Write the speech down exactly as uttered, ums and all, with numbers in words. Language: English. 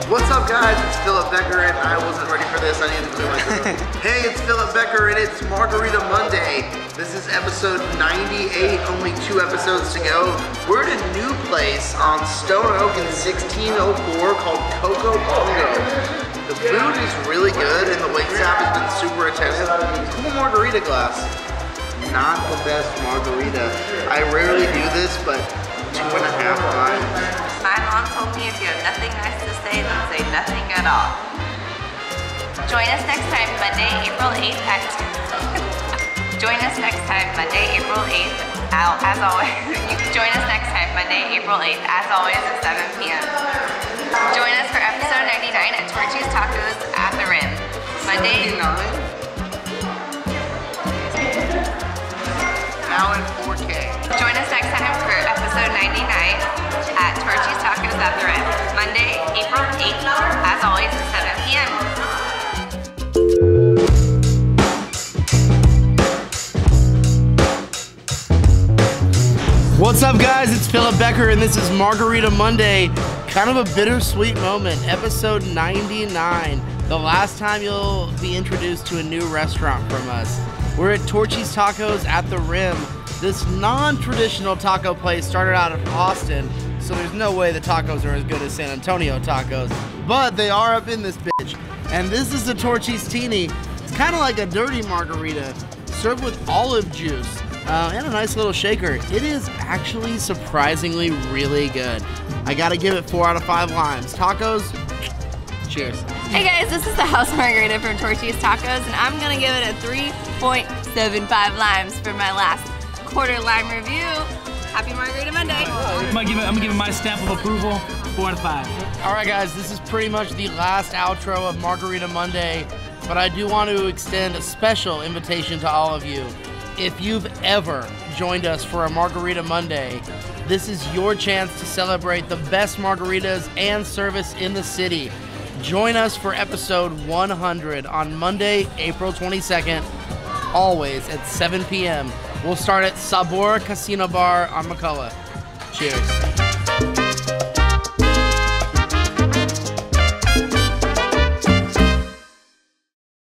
What's up, guys? It's Philip Becker, and I wasn't ready for this. I needed to clear my throat. Hey, it's Philip Becker, and it's Margarita Monday. This is episode ninety-eight, only two episodes to go. We're at a new place on Stone Oak in sixteen oh four called Coco Bongo. The food is really good, and the waitstaff has been super attentive. Cool margarita glass. Not the best margarita. I rarely do this, but two and a half times. My mom told me if you have nothing nice to say, then say nothing at all. Join us next time, Monday, April eighth at Join us next time, Monday, April eighth, as always. You can join us next time, Monday, April eighth, as always at seven p m Join us for episode ninety-nine at Torchy's Tacos at the Rim. Monday. Now in four K. Join us next time for episode ninety-nine at Torchy's Tacos at the Rim. Monday, April eighth, as always at seven p m What's up, guys? It's Philip Becker, and this is Margarita Monday. Kind of a bittersweet moment, episode ninety-nine. The last time you'll be introduced to a new restaurant from us. We're at Torchy's Tacos at the Rim. This non-traditional taco place started out of Austin, so there's no way the tacos are as good as San Antonio tacos, but they are up in this bitch. And this is the Torchy's Teeny. It's kind of like a dirty margarita, served with olive juice uh, and a nice little shaker. It is actually surprisingly really good. I gotta give it four out of five limes. Tacos, cheers. Hey guys, this is the House Margarita from Torchy's Tacos, and I'm gonna give it a three point seven five limes for my last quarter lime review. Happy Margarita Monday. I'm gonna give it, I'm gonna give it my stamp of approval, four out of five. All right, guys, this is pretty much the last outro of Margarita Monday, but I do want to extend a special invitation to all of you. If you've ever joined us for a Margarita Monday, this is your chance to celebrate the best margaritas and service in the city. Join us for episode one hundred on Monday, April twenty-second, always at seven p m We'll start at Sabor Casino Bar on McCullough. Cheers.